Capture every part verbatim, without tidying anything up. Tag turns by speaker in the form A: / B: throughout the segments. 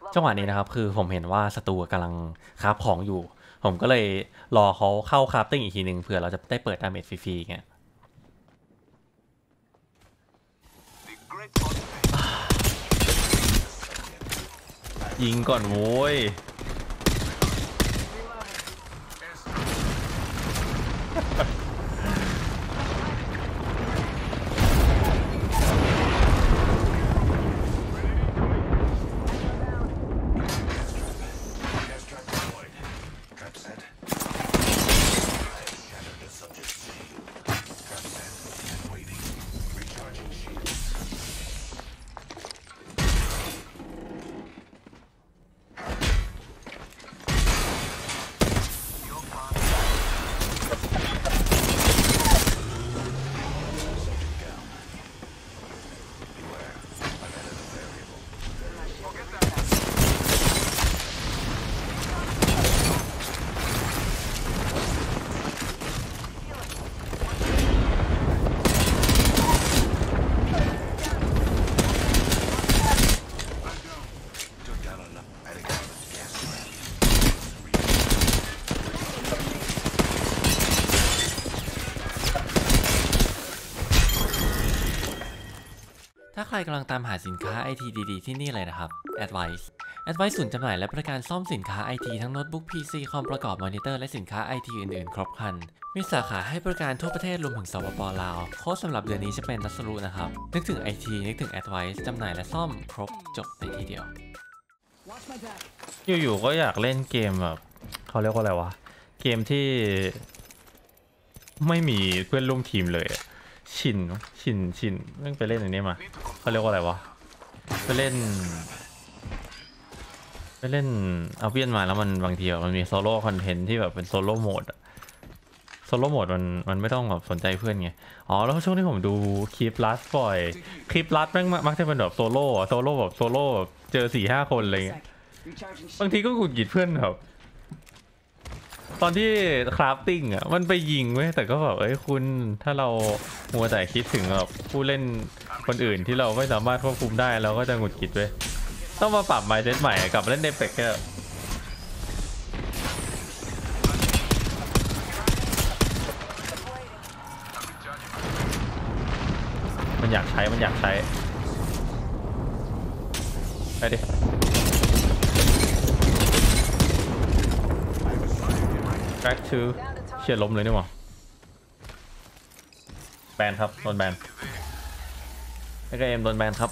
A: จังหวะนี้นะครับคือผมเห็นว่าศัตรูกำลังคราฟของอยู่ผมก็เลยรอเขาเข้าคราฟติ้งอีกทีหนึ่งเผื่อเราจะได้เปิดดาเมจฟรีๆเงี้ยยิงก่อนโว้ยถ้าใครกำลังตามหาสินค้า ไอ ที ดีๆที่นี่เลยนะครับ Advice Advice ศูนย์จำหน่ายและบริการซ่อมสินค้า ไอ ที ทั้งโน้ตบุ๊ก พี ซี คอมประกอบมอนิเตอร์และสินค้า ไอ ที อื่นๆครบครันมีสาขาให้บริการทั่วประเทศรวมถึงสปป.ลาวโค้ดสำหรับเดือนนี้จะเป็นทัสรุนะครับนึกถึง ไอ ที นึกถึง Advice จำหน่ายและซ่อมครบจบในที่เดียวอยู่ๆก็อยากเล่นเกมแบบเขาเรียกว่าอะไรวะเกมที่ไม่มีเพื่อนร่วมทีมเลยชินชินชินเพิ่งไปเล่นอันนี้มาเขาเรียกว่าอะไรวะไปเล่นไปเล่นเอาเวียนมาแล้วมันบางทีมันมีโซโล่คอนเทนต์ที่แบบเป็นโซโล่โหมดโซโล่โหมดมันมันไม่ต้องแบบสนใจเพื่อนไงอ๋อแล้วช่วงที่ผมดูคลิปลัสบ่อยคลิปลัสแม่งมักจะเป็นแบบโซโล่โซโล่แบบโซโล่แบบเจอสี่ห้าคนอะไรเงี้ยบางทีก็หงุดหงิดเพื่อนแบบตอนที่คราฟติ้งอ่ะมันไปยิงเว้ยแต่ก็แบบเอ้ยคุณถ้าเรามัวแต่คิดถึงแบบผู้เล่นคนอื่นที่เราไม่สามารถควบคุมได้เราก็จะหงุดหงิดเว้ยต้องมาปรับ mindset ใหม่กลับมาเล่นเดฟเฟกแค่มันอยากใช้มันอยากใช้ไปดิแบ็คทูเชียร์ล้มเลยนี่หว่าแบนครับโดนแบนไอ้กเอ็มโดนแบนครับ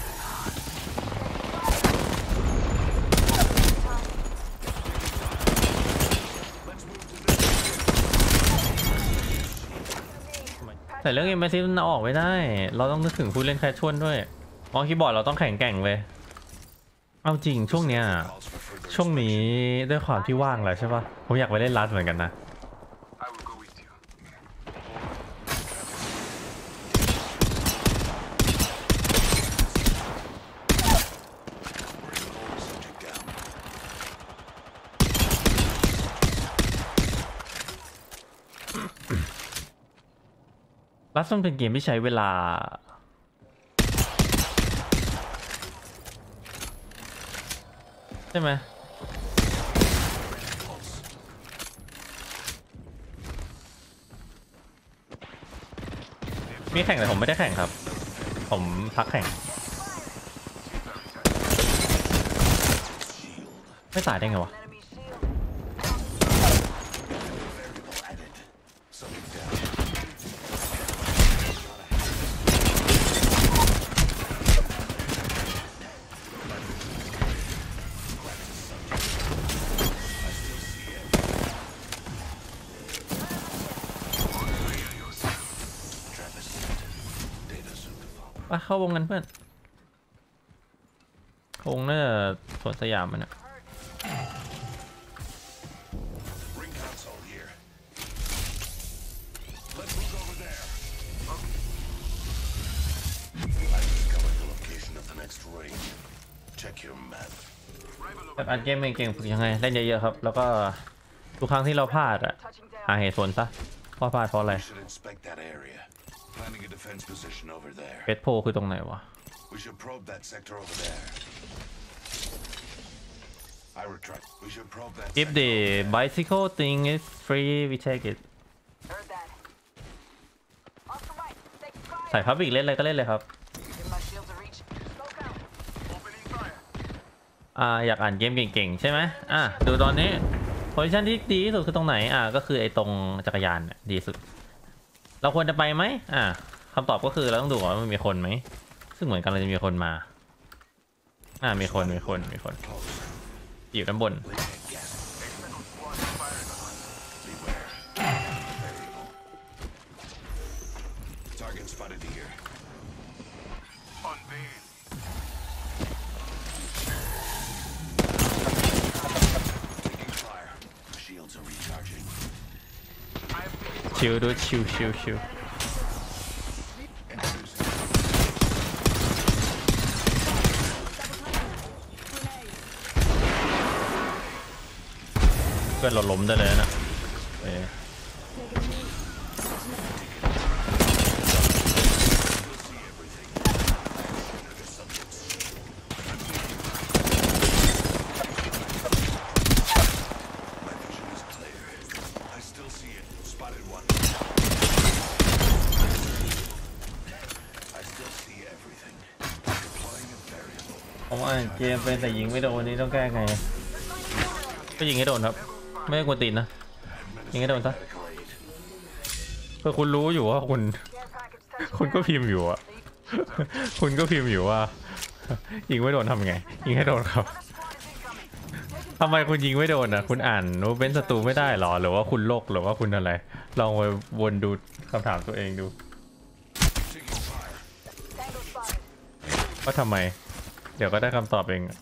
A: แต่เรื่องเอ็มเอสซีมันออกไม่ได้เราต้องนึกถึงผู้เล่นแคชชวลด้วยมองคีย์บอร์ดเราต้องแข็งแกร่งเลยเอาจริงช่วงเนี้ยช่วงนี้ด้วยความที่ว่างแหละใช่ปะผมอยากไปเล่นลัดเหมือนกันนะลัดมันเป็นเกมที่ใช้เวลาใช่ไหมมีแข่งแต่ผมไม่ได้แข่งครับผมพักแข่งไม่ตายได้ไงวะไปเข้าวงกันเพื่อนวงน่าจะสวนสยามมันอะแบบอัดเกมเก่งๆฝึกยังไงเล่นเยอะๆครับแล้วก็ทุกครั้งที่เราพลาดอะหาเหตุผลซะว่าพลาดเพราะอะไรเฟสโพคือตรงไหนวะ if the bicycle thing is free we take it ใส่พับอีกเล่นอะไรก็เล่นเลยครับอ่าอยากอ่านเกมเก่งๆใช่ไหมอ่ะดูตอนนี้โพซิชันที่ดีที่สุดคือตรงไหนอ่ะก็คือไอ้ตรงจักรยานดีสุดเราควรจะไปไหมอ่ะคำตอบก็คือเราต้องดูว่ามันมีคนไหมซึ่งเหมือนกันเราจะมีคนมาอ่ามีคนมีคนมีคนอยู่ด้านบนชิวดูชิวชิวชิวเพื่อนเราล้มได้เลยนะเอ๊ะผมอ่านเกมเป็นแต่ยิงไม่โดนนี่ต้องแก้ไงก็ยิงให้โดนครับไม่ให้กวนตีนนะยิงให้โดนซะเพื่อคุณรู้อยู่ว่าคุณคุณก็พิมพ์อยู่อะคุณก็พิมพ์อยู่ว่ายิงไม่โดนทำไงยิงให้โดนครับทำไมคุณยิงไม่โดนนะคุณอ่านโน้ตเป็นศัตรูไม่ได้หรอหรือว่าคุณโลกหรือว่าคุณอะไรลองไปวนดูคำถามตัวเองดูว่าทำไมเดี๋ยวก็ได้คำตอบเอง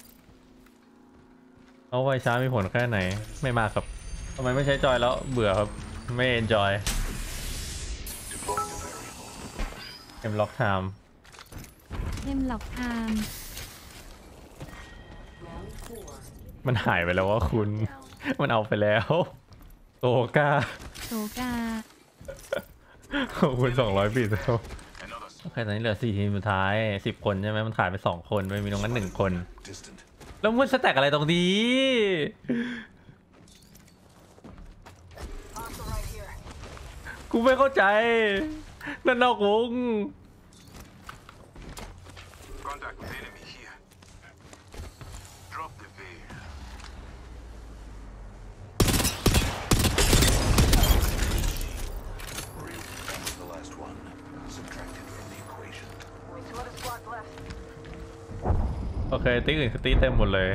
A: เอาไวช้ามีผลแค่ไหนไม่มากครับทำไมไม่ใช้จอยแล้วเบื่อครับไม่เอนจอยเอ็มล็อกไทม์
B: เอ็มล็อกไทม์
A: มันหายไปแล้วว่าคุณมันเอาไปแล้วโตกา
B: โตกา
A: ขอบคุณสองร้อยปีแล้วโอเคตอนนี้เหลือสี่ทีมสุดท้ายสิบคนใช่ไหมมันขาดไปสองคนไม่มีตรงนั้นหนึ่งคนแล้วมันสแต็กอะไรตรงนี้กูไม่เข้าใจนั่นนอกวงโอเคตีอื่นคือตีเต็มหมดเลย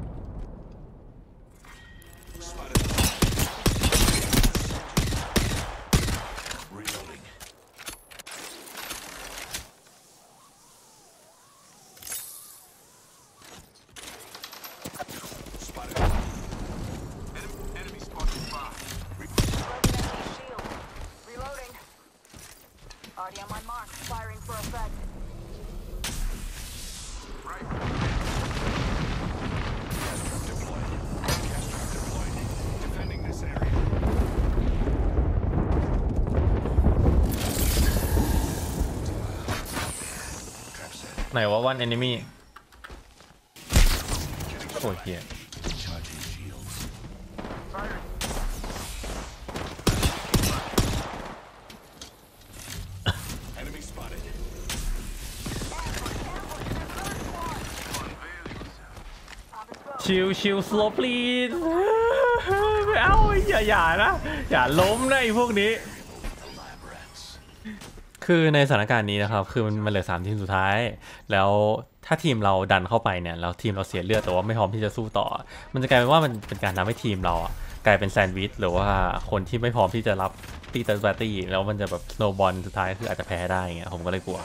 A: ไหนว่าวัน enemy โอ้ยเหี้ยชิวชิว slow please ไม่เอาอย่าอย่านะอย่าล้มนะไอ้พวกนี้คือในสถานการณ์นี้นะครับคือมันมันเหลือสามทีมสุดท้ายแล้วถ้าทีมเราดันเข้าไปเนี่ยแล้วทีมเราเสียเลือดแต่ว่าไม่พร้อมที่จะสู้ต่อมันจะกลายเป็นว่ามันเป็นการทำให้ทีมเราอ่ะกลายเป็นแซนด์วิชหรือว่าคนที่ไม่พร้อมที่จะรับตีตันบาร์ตี้แล้วมันจะแบบสโนว์บอลสุดท้ายคืออาจจะแพ้ได้เงี้ยผมก็เลยกลัว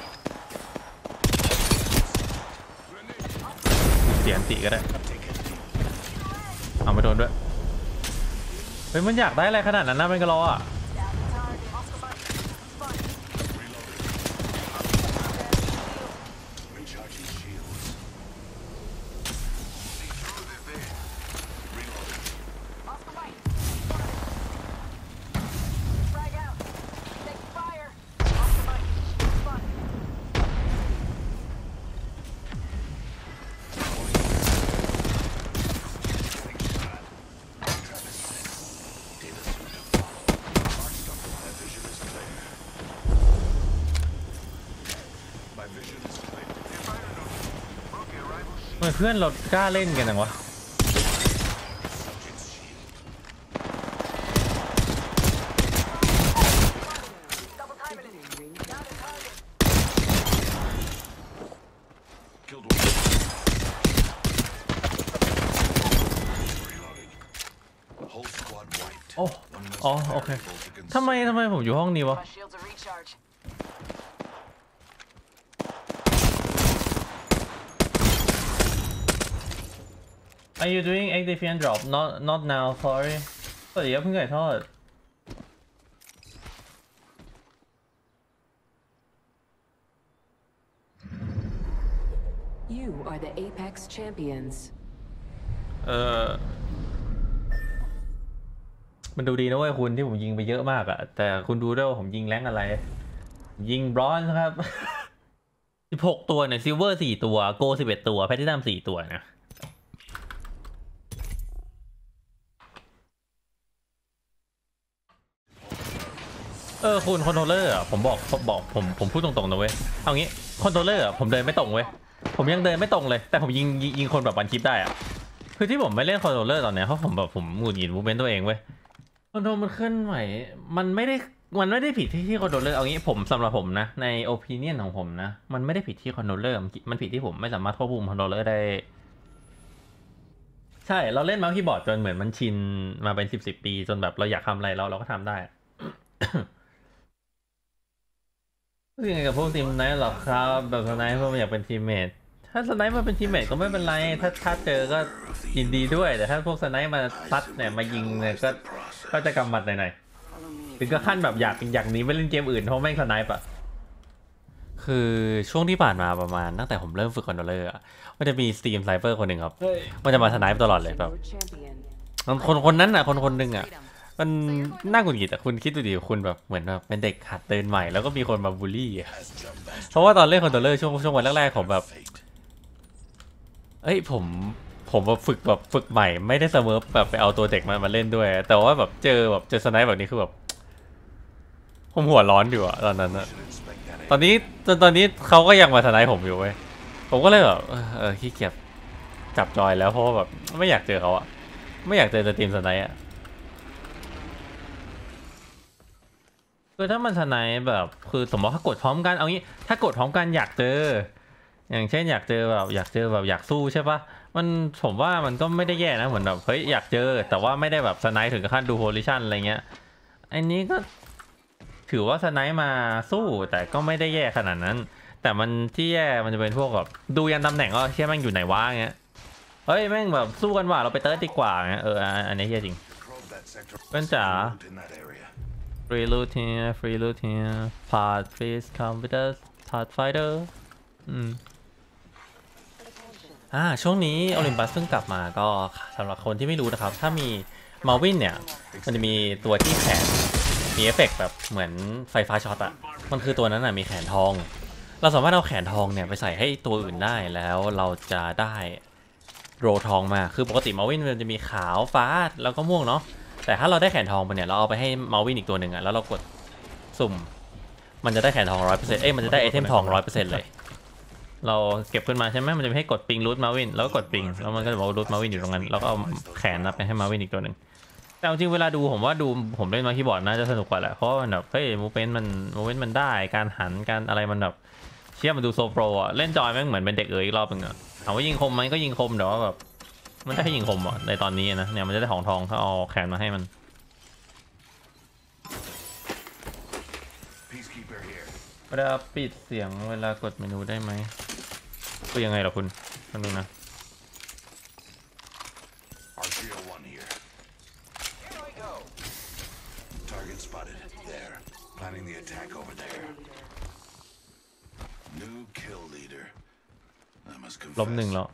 A: เสียนติก็ได้เอาไม่โดนด้วยเฮ้ยมันอยากได้อะไรขนาดนั้นนะเป็นกระรออ่ะทำไมเพื่อนเรากล้าเล่นกันจังวะโอ้อ๋อโอเคทำไมทำไมผมอยู่ห้องนี้วะAre you doing Activian drop? Not not now, sorry. สวัสดีครับเพิ่งไก่ทอด
C: You are the Apex champions.
A: เออมันดูดีนะเว้ยคุณที่ผมยิงไปเยอะมากอะแต่คุณดูด้วยว่าผมยิงแรงอะไร ยิงบรอนซ์ครับ สิบหกตัวเนี่ยซิลเวอร์สี่ตัวโกสิบเอ็ดตัวแพลทินัมสี่ตัวนะเออคุณคอนโทรลเลอร์อ่ะผมบอกบอกผมผมพูดตรงๆนะเว้ยเอางี้คอนโทรลเลอร์อ่ะผมเดินไม่ตรงเว้ยผมยังเดินไม่ตรงเลยแต่ผมยิงยิงคนแบบวันคลิปได้อ่ะคือที่ผมไม่เล่นคอนโทรลเลอร์ตอนเนี้ยเพราะผมแบบผมหงุดหงิดมูฟเมนต์ตัวเองเว้ยคอนโทรลมันเคลื่อนไหวมันไม่ได้มันไม่ได้ผิดที่ที่คอนโทรลเลอร์เอางี้ผมสำหรับผมนะในโอปิเนียนของผมนะมันไม่ได้ผิดที่คอนโทรลเลอร์มันผิดที่ผมไม่สามารถควบคุมคอนโทรลเลอร์ได้ใช่เราเล่นเมาส์คีย์บอร์ดจนเหมือนมันชินมาเป็นสิบสิบปีจนแบบเราอยากทำอะไรเราเราก็ทำได้ รู้สึกยังไงกับพวกทีมไนท์หรอครับแบบสไนท์พวกมันอยากเป็นทีมเมทถ้าสไนท์มาเป็นทีมเมทก็ไม่เป็นไรถ้าถ้าเจอก็ยินดีด้วยแต่ถ้าพวกสไนท์มาซัดเนี่ยมายิงเนี่ยก็ก็จะกำหมัดหน่อยๆถึงก็ขั้นแบบอยากอยากหนีไปเล่นเกมอื่นเพราะแม่งสไนป์อะคือช่วงที่ผ่านมาประมาณตั้งแต่ผมเริ่มฝึกคอนโทรลเลอร์มันจะมีสตรีมไซเปอร์คนหนึ่งครับมันจะมาสไนป์ตลอดเลยแบบคนคนนั้นอะคนคนหนึ่งอะมันน่าหงุดหงิดแต่คุณคิดดูดิคุณแบบเหมือนแบบเป็นเด็กหัดเดินใหม่แล้วก็มีคนมาบูลลี่อ่ะเพราะว่าตอนเล่นคอนโทรลเลอร์ช่วงช่วงวันแรกๆผมแบบเอ้ยผมผมแบบฝึกแบบฝึกใหม่ไม่ได้เสมอแบบไปเอาตัวเด็กมามาเล่นด้วยแต่ว่าแบบเจอแบบเจอสไนป์แบบนี้คือแบบผมหัวร้อนอยู่อะตอนนั้นอะตอนนี้จนตอนนี้เขาก็ยังมาสไนป์ผมอยู่เว้ยผมก็เลยแบบเออขี้เกียจจับจอยแล้วเพราะว่าแบบไม่อยากเจอเขาอะไม่อยากเจอสตรีมสไนป์อะคือถ้ามันสไนป์แบบคือสมมติถ้ากดพร้อมกันเอางี้ถ้ากดพร้อมกันอยากเจออย่างเช่นอยากเจอแบบอยากเจอแบบอยากสู้ใช่ปะมันผมว่ามันก็ไม่ได้แย่นะเหมือนแบบเฮ้ยอยากเจอแต่ว่าไม่ได้แบบสไนป์ถึงขั้นดูโพซิชันอะไรเงี้ยอันนี้ก็ถือว่าสไนป์มาสู้แต่ก็ไม่ได้แย่ขนาดนั้นแต่มันที่แย่มันจะเป็นพวกแบบดูยันตำแหน่งว่าเชี่ยแม่งอยู่ไหนวะเงี้ยเฮ้ยแม่งแบบสู้กันว่ะเราไปเติร์ดดีกว่าเงี้ยเอออันนี้แย่จริงเพื่อนจ๋าFree loot here, free loot here. Pod, please come with us. Pod fighter. อืมอ่าช่วงนี้โอลิมปัสเพิ่งกลับมาก็สำหรับคนที่ไม่รู้นะครับถ้ามีมาวินเนี่ยมันจะมีตัวที่แขนมีเอฟเฟกต์แบบเหมือนไฟฟ้าช็อตอะมันคือตัวนั้นอะมีแขนทองเราสามารถเอาแขนทองเนี่ยไปใส่ให้ตัวอื่นได้แล้วเราจะได้โรทองมาคือปกติมาวินมันจะมีขาวฟ้าแล้วก็ม่วงเนาะแต่ถ้าเราได้แขนทองไปเนี่ยเราเอาไปให้มาวินอีกตัวหนึ่งอะแล้วเรากดสุ่มมันจะได้แขนทองร้อยเปอร์เซ็นต์เอ้ยมันจะได้ไอเทมทองร้อยเปอร์เซ็นต์เลยเราเก็บขึ้นมาใช่ไหมมันจะให้กดปิงรูทมาวินแล้วก็กดปิงแล้วมันก็จะบอกรูทมาวินอยู่ตรงนั้นแล้วก็เอาแขนนับไปให้มาวินอีกตัวหนึ่งแต่จริงเวลาดูผมว่าดูผมเล่นมาคีย์บอร์ดน่าจะสนุกกว่าแหละเพราะมันแบบเฮ้ยมูเมนต์มันมูเมนต์มันได้การหันการอะไรมันแบบเชี่ยมันดูโซโปรอะเล่นจอยแม่งเหมือนเป็นเด็กเอ๋ยอีกรอบนึงอะถามว่ายิงคมไหมก็ยิงคมแต่ว่าแบบมันได้แค่ยิงคมอะในตอนนี้นะเนี่ยมันจะได้ของทองถ้าเอาแขนมาให้มันเวลาปิดเสียงเวลากดเมนูได้ไหมคือยังไงล่ะคุณฟังดูนะ ล้มหนึ่งแล้ว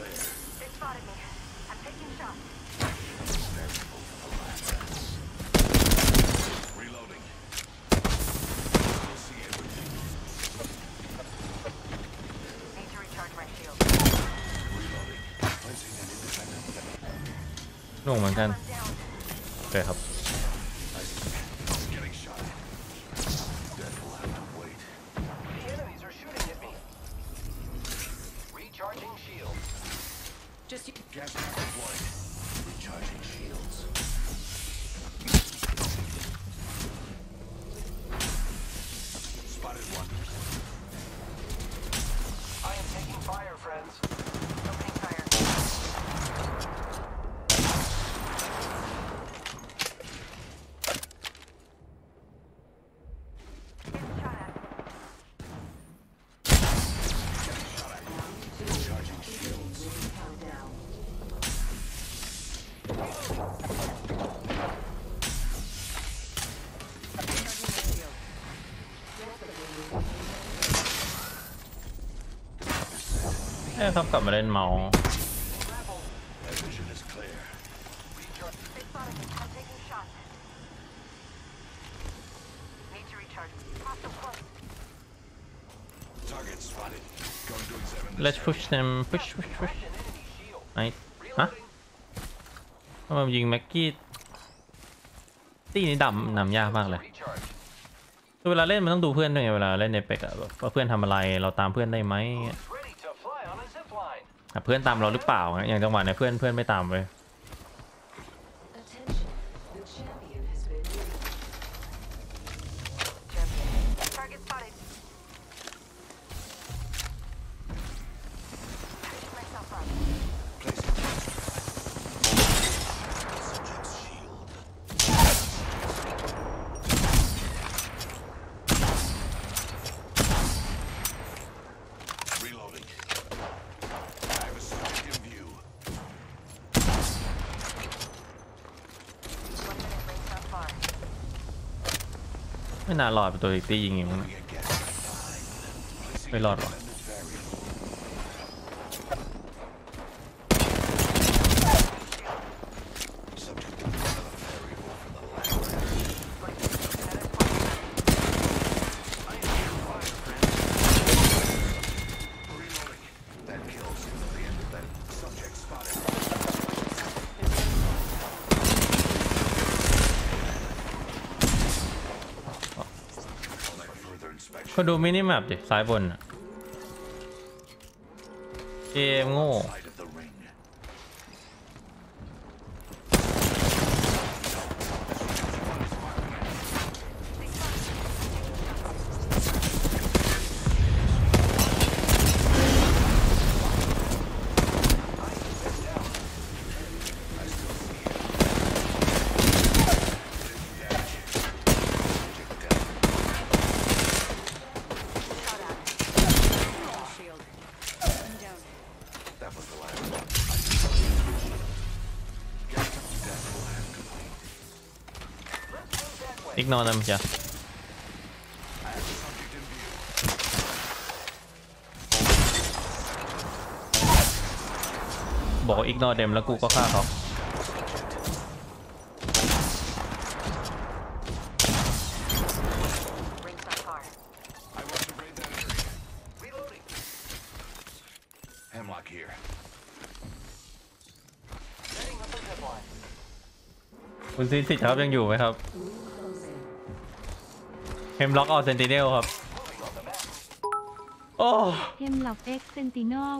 A: ลงเหมือนกันโอเคครับ
C: Just you.
D: Gas mask deployed. Recharging shields. Spotted one. I am taking fire, friends. Opening fire. Recharging shields.
C: Countdown. Charging shield.
A: เอ้ยครับกลับมาเล่นเมาส์
D: That vision is clear.
E: I'm taking shots. Need to recharge. Hostile close.
D: Target spotted. Going to examine this.
A: let's push them push push push ไอ้ฮะทำไมมันยิงแม็กกี้ตีนี้ดำนำยากมากเลย
D: Recharge.
A: คือเวลาเล่นมันต้องดูเพื่อนด้วยไงเวลาเล่นในเป็กอะแบบว่าเพื่อนทำอะไรเราตามเพื่อนได้ไหม
D: Ready to fly on a zip line.
A: อ่ะเพื่อนตามเราหรือเปล่าอย่างจังหวะเนี่ยเพื่อนเพื่อนไม่ตามเลย
C: Attention. The champion has been moved.
E: Target spotted. Patching myself up.
D: Placing subject's shield. Reloading. I have a subject in view.
E: One minute rings not far.
A: ไม่น่ารอดเป็นตัวอีกตียิงอย่างนั้น
D: We get gas line. Placing
A: ไม่รอดหรอ
D: extended variable. Subject to another variable for the lab. I am here fire, friend. Reloading. That kills the end of that subject spotted. For further inspection.
A: ก็ดูมินิแมปดิซ้ายบนอะเกมโง่
D: Side of the ring.
E: Shot out. Shield. I'm down.
D: That was the last one. Get to death will have complete.
A: อีกนอนนะมึงจ้ะ
D: I have the subject in view.
A: บอกอีกนอเดมแล้วกูก็ฆ่าเขา
E: Rings not far.
D: I want to raid that area. Reloading. Hemlock here. Setting up a zip line.
A: คุณซีสิทธิ์ครับยังอยู่ไหมครับ
C: Closing.
A: เฮมล็อกออเซนติเนลครับ
D: Moving on the map.
A: โอ้
B: เทมหลอกเอ็กเซนติโนล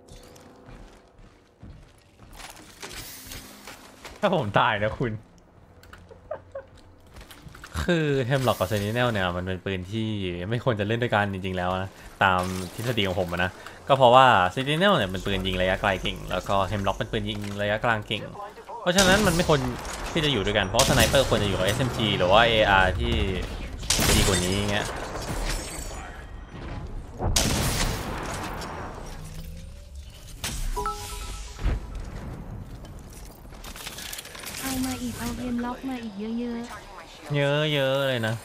A: ถ้าผมตายนะคุณ คือเทมล็อกกับเซนติเนลเนี่ยมันเป็นปืนที่ไม่ควรจะเล่นด้วยกันจริงๆแล้วนะตามทฤษฎีของผมอะนะก็เพราะว่าเซนติเนลเนี่ยเป็นปืนยิงระยะไกลเก่งแล้วก็เทมล็อกเป็นปืนยิงระยะกลางเก่ง เพราะฉะนั้นมันไม่ควรที่จะอยู่ด้วยกันเพราะสไนเปอร์ควรจะอยู่กับ เอส เอ็ม จี หรือว่า เอ อาร์ ที่ดีกว่านี้อย่างเงี้ย
B: เอามาอีกเอาเรียนล็อกมาอีกเยอะ
E: Charging my shield.
A: เยอะเยอะเลยนะ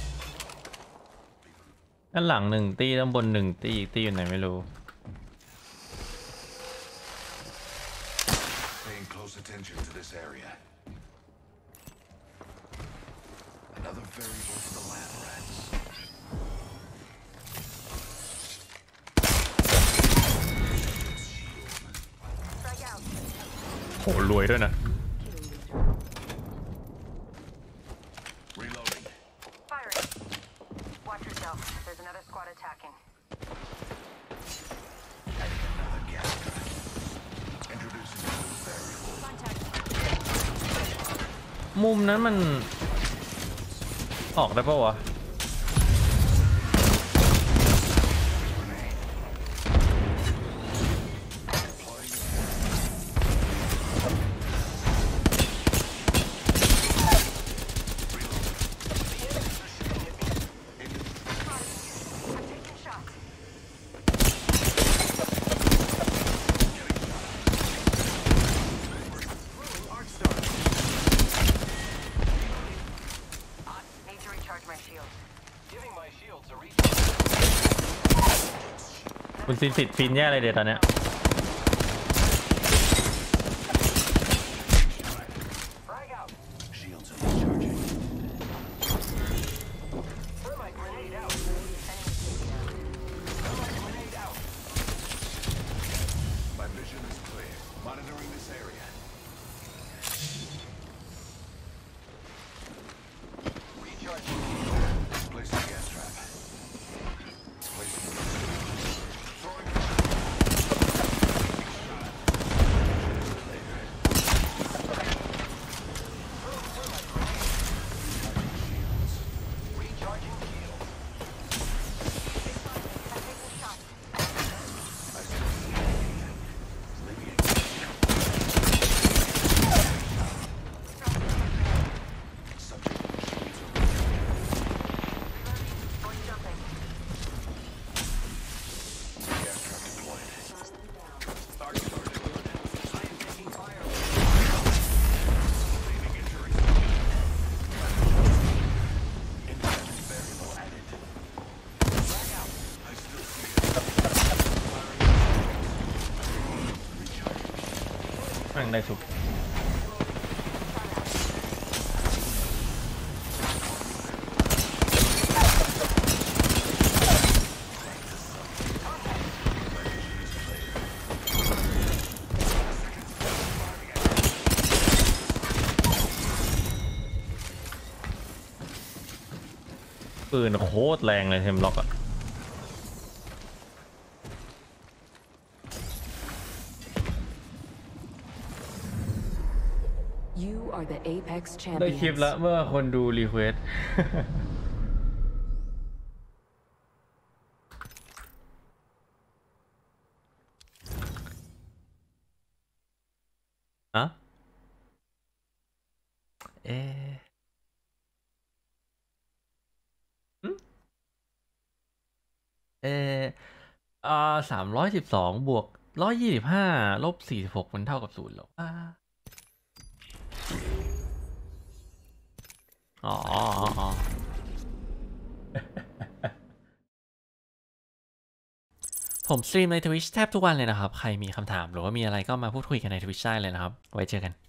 A: ด้านหลังหนึ่งตีด้านบนหนึ่งตีอีกตีอยู่ไหนไม่รู้
D: close attention to this area. Another variable for the lab rats.
E: Strike out.
A: โหรวยด้วยนะ
D: Reloading.
E: Firing. Watch yourself. There's another squad attacking.
D: Another gas trap. Introducing a new variable.
E: Contact.
A: มุมนั้นมัน ออกได้ปะวะ
E: I'm taking shots. Need to recharge my shield.
F: Giving my shields a recharge.
A: คุณซินสิทธิ์ฟินแย่เลยเดี๋ยวตอนเนี้ย
F: Frag out.
D: Shields are recharging.
F: Thermite grenade out.
E: Enemy
F: Thermite grenade out.
D: My vision is clear. Monitoring this area.
F: Recharging.
D: Placing gas trap. Placing throwing
F: Recharging shield.
E: I'm taking shots. Going jumping.
D: gas trap deployed. Arc started.
F: I am taking fire.
D: Sustaining injury. Independent variable added.
F: Frag out.
D: I still see it. Recharging.
A: แม่งได้สุก ปืนโคตรแรงเลยเทมล็อกอะ
C: You are the Apex
A: ได้คลิป
C: champions.
A: แล้วเมื่อคนดูรีเควส อะเอะหึเอออ่าสามร้อยสิบสองบวกร้อยยี่สิบห้าลบสี่สิบหกมันเท่ากับศูนย์เหรออ่าอ๋ออ๋ออ๋อ ผมสตรีมใน Twitch แทบทุกวันเลยนะครับ ใครมีคำถามหรือว่ามีอะไรก็มาพูดคุยกันใน Twitch ได้เลยนะครับ ไว้เจอกัน